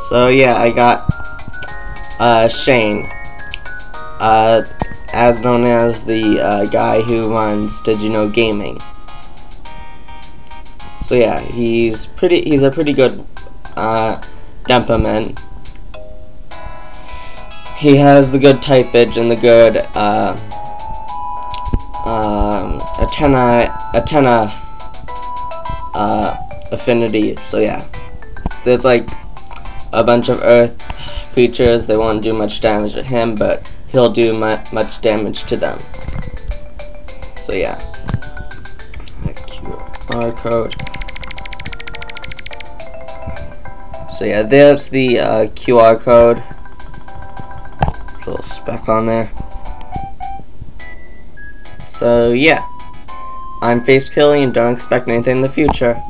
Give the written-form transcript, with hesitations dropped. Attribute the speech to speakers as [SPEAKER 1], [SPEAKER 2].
[SPEAKER 1] So yeah, I got Shane, as known as the guy who runs Did You Know Gaming. So yeah, he's a pretty good Denpa man. He has the good typage and the good antenna affinity. So yeah, there's like a bunch of earth creatures. They won't do much damage to him, but he'll do much damage to them. So yeah, QR code. So yeah, there's the QR code. A little speck on there. So yeah, I'm Face Killing and don't expect anything in the future.